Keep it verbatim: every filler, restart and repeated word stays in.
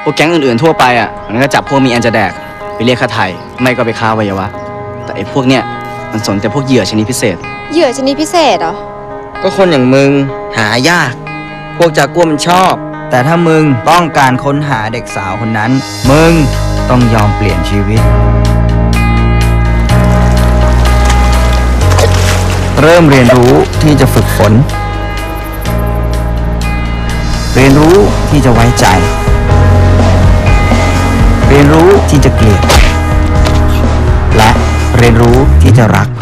วกแก๊งอื่นๆทั่วไปอ่ะมันก็จับพวกมีอันจะแดกไปเรียกค่าไถ่ไม่ก็ไปฆ่าวัยวะแต่ไอ้พวกเนี้ยมันสนแต่พวกเหยื่อชนิดพิเศษเหยื่อชนิดพิเศษเหรอก็คนอย่างมึงหายากพวกจากัวมันชอบแต่ถ้ามึงต้องการค้นหาเด็กสาวคนนั้นมึงต้องยอมเปลี่ยนชีวิตเริ่มเรียนรู้ที่จะฝึกฝนเรียนรู้ที่จะไว้ใจเรียนรู้ที่จะเกลียดและเรียนรู้ที่จะรัก